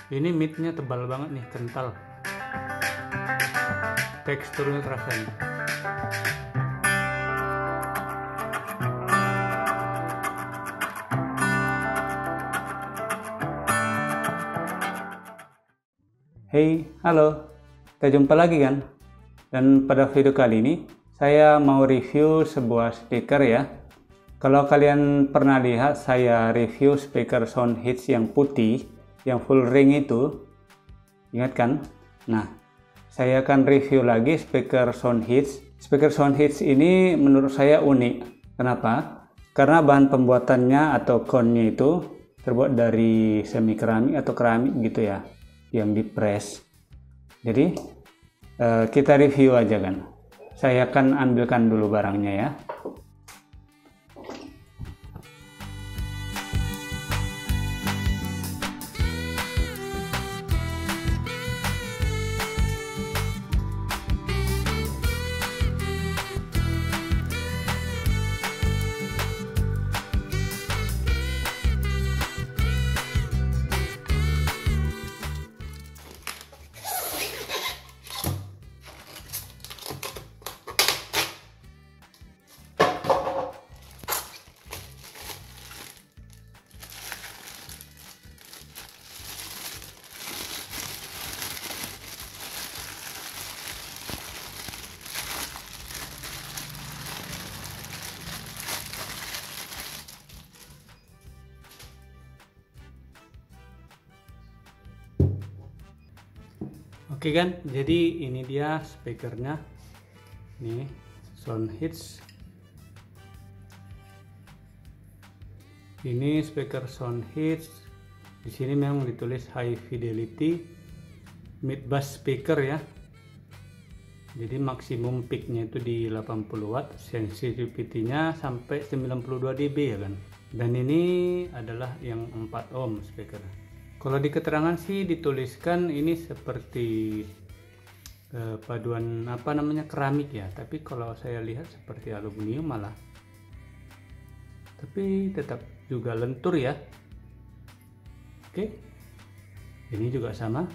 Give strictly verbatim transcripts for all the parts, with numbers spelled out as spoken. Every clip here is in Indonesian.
Ini midnya tebal banget nih, kental. Teksturnya terasa nih. Hey, halo. Kita jumpa lagi kan? Dan pada video kali ini saya mau review sebuah speaker ya. Kalau kalian pernah lihat saya review speaker Soundhits yang putih, yang full ring itu, ingat kan? Nah, saya akan review lagi speaker Soundhits. Speaker Soundhits ini menurut saya unik. Kenapa? Karena bahan pembuatannya atau cone-nya itu terbuat dari semi keramik atau keramik gitu ya, yang dipres. Jadi eh, kita review aja kan. Saya akan ambilkan dulu barangnya ya. Oke kan, jadi ini dia speakernya, nih Soundhits. Ini speaker Soundhits. Di sini memang ditulis high fidelity mid bass speaker ya. Jadi maksimum peaknya itu di delapan puluh watt, sensitivity-nya sampai sembilan puluh dua dB ya kan. Dan ini adalah yang empat ohm speaker. Kalau di keterangan sih dituliskan ini seperti eh, paduan apa namanya keramik ya, tapi kalau saya lihat seperti aluminium malah. Tapi tetap juga lentur ya. Oke. Ini juga sama.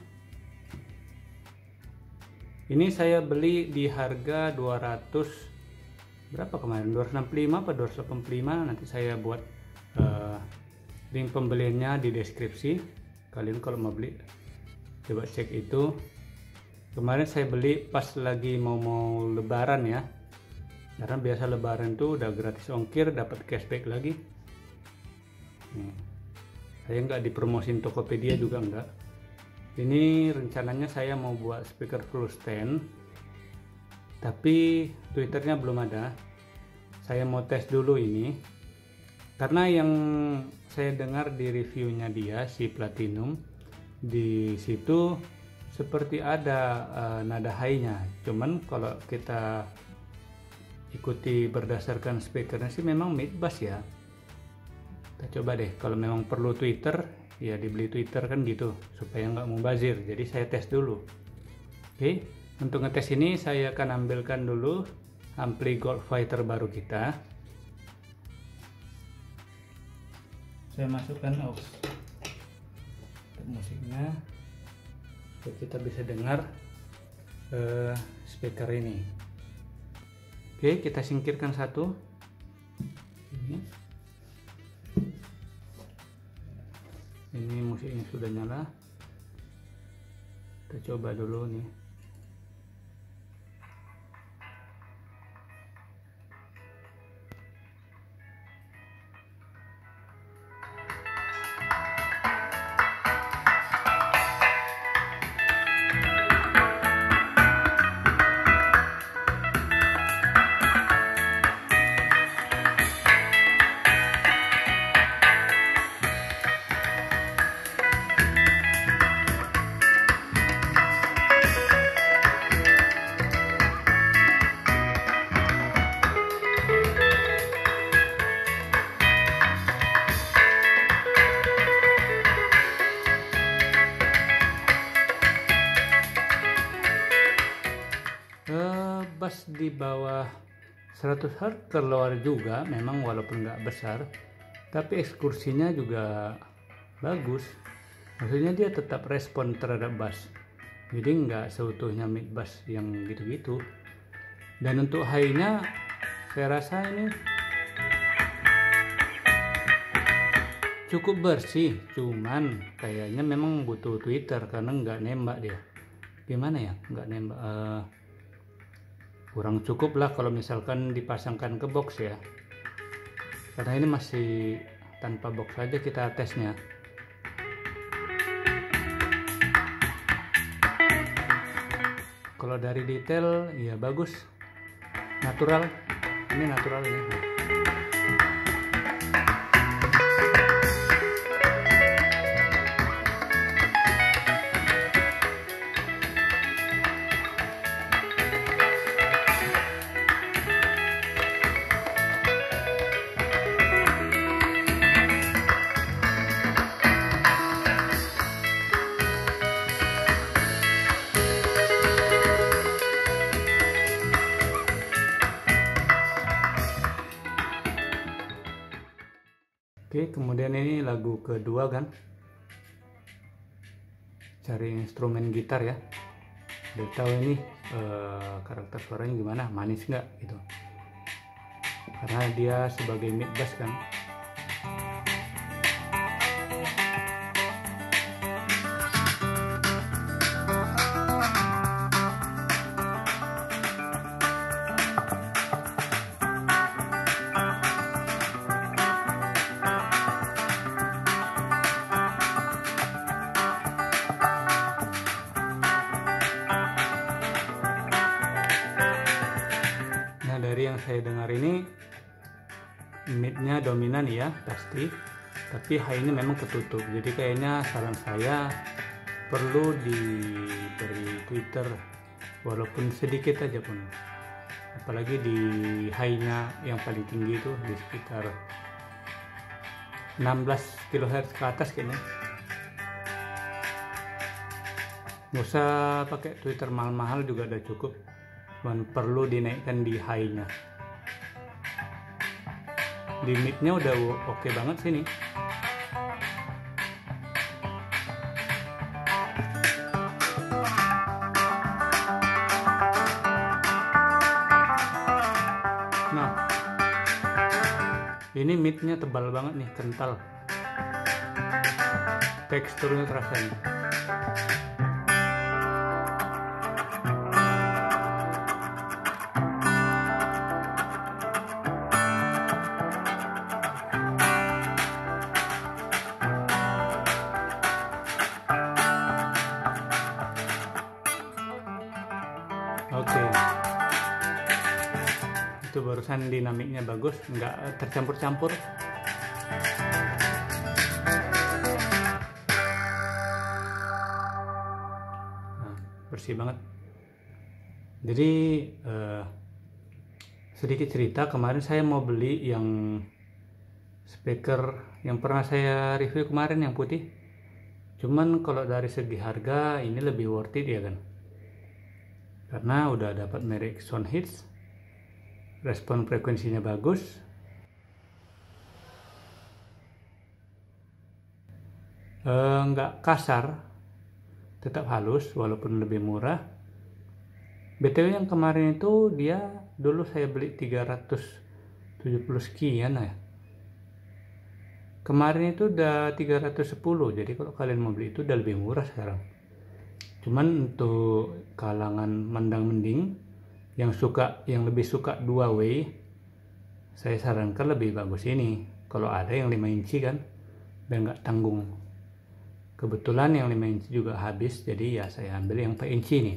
Ini saya beli di harga dua ratus berapa kemarin? dua ratus enam puluh lima atau dua ratus delapan puluh lima, nanti saya buat eh, link pembeliannya di deskripsi. Kalian kalau mau beli coba cek itu. Kemarin saya beli pas lagi mau mau lebaran ya, karena biasa lebaran tuh udah gratis ongkir, dapat cashback lagi. Nih, saya nggak dipromosin Tokopedia juga enggak. Ini rencananya saya mau buat speaker full stand, tapi Twitternya belum ada. Saya mau tes dulu ini, karena yang saya dengar di reviewnya dia si Platinum, di situ seperti ada uh, nada high-nya. Cuman kalau kita ikuti berdasarkan speakernya sih memang mid bass ya. Kita coba deh, kalau memang perlu Twitter ya dibeli Twitter kan gitu, supaya nggak mubazir. Jadi saya tes dulu. Oke, untuk ngetes ini saya akan ambilkan dulu ampli Gold Fighter baru kita. Saya masukkan aux untuk musiknya supaya kita bisa dengar uh, speaker ini. Oke, kita singkirkan satu. Ini, ini musiknya sudah nyala. Kita coba dulu nih. Bass di bawah seratus hertz keluar juga, memang walaupun nggak besar, tapi ekskursinya juga bagus. Maksudnya dia tetap respon terhadap bass, jadi nggak seutuhnya mid bass yang gitu-gitu. Dan untuk high-nya saya rasa ini cukup bersih, cuman kayaknya memang butuh tweeter karena nggak nembak dia. Gimana ya, nggak nembak, uh, kurang cukup lah kalau misalkan dipasangkan ke box ya, karena ini masih tanpa box saja kita tesnya. Kalau dari detail ya bagus, natural, ini natural ya. Oke, kemudian ini lagu kedua kan, cari instrumen gitar ya, biar tahu ini eh, karakter suaranya gimana, manis nggak gitu, karena dia sebagai mid bass kan. Dari yang saya dengar ini midnya dominan ya pasti, tapi high-nya memang ketutup, jadi kayaknya saran saya perlu diberi tweeter walaupun sedikit aja pun, apalagi di high-nya yang paling tinggi itu di sekitar enam belas kilohertz ke atas kayaknya. Nggak usah pakai tweeter mahal-mahal juga udah cukup, cuman perlu dinaikkan di high-nya. Di mid-nya udah oke okay banget sini. Nah, ini mid-nya tebal banget nih, kental. Teksturnya terasa nih. Oke, itu barusan dinamiknya bagus, nggak tercampur-campur. Nah, bersih banget. Jadi eh, sedikit cerita, kemarin saya mau beli yang speaker yang pernah saya review kemarin yang putih. Cuman kalau dari segi harga ini lebih worth it ya kan, karena udah dapat merek Soundhits, respon frekuensinya bagus, e, nggak kasar, tetap halus walaupun lebih murah. B T W yang kemarin itu dia dulu saya beli tiga ratus tujuh puluh sekian ya, kemarin itu udah tiga ratus sepuluh, jadi kalau kalian mau beli itu udah lebih murah sekarang. Cuman untuk kalangan mandang mending yang suka, yang lebih suka dua way, saya sarankan lebih bagus ini. Kalau ada yang lima inci kan, dan nggak tanggung. Kebetulan yang lima inci juga habis, jadi ya saya ambil yang empat inci nih.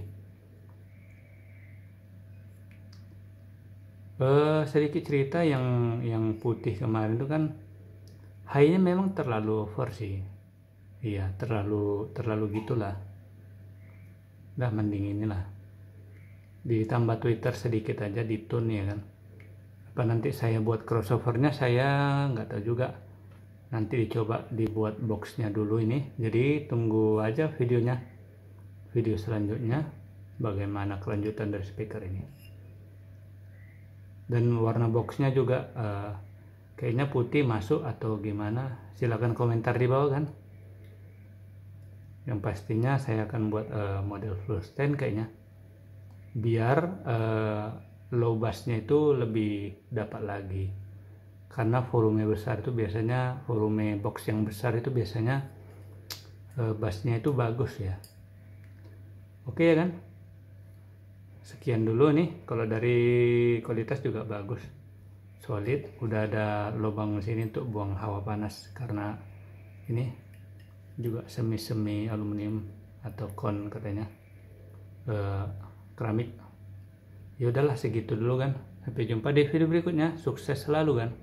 Eh, sedikit cerita yang yang putih kemarin itu kan, high-nya memang terlalu over sih. Iya, terlalu terlalu gitulah. Udah mending inilah ditambah tweeter sedikit aja di tune ya kan. Apa nanti saya buat crossovernya saya nggak tahu juga, nanti dicoba dibuat boxnya dulu ini. Jadi tunggu aja videonya, video selanjutnya bagaimana kelanjutan dari speaker ini. Dan warna boxnya juga uh, kayaknya putih masuk atau gimana, silahkan komentar di bawah kan. Yang pastinya saya akan buat uh, model full stand kayaknya, biar uh, low bassnya itu lebih dapat lagi, karena volume besar itu biasanya, volume box yang besar itu biasanya uh, bassnya itu bagus ya. Oke ya kan, sekian dulu nih. Kalau dari kualitas juga bagus, solid, udah ada lubang sini untuk buang hawa panas, karena ini juga semi-semi aluminium atau kon katanya, eh, keramik. Ya udahlah, segitu dulu kan, sampai jumpa di video berikutnya, sukses selalu kan.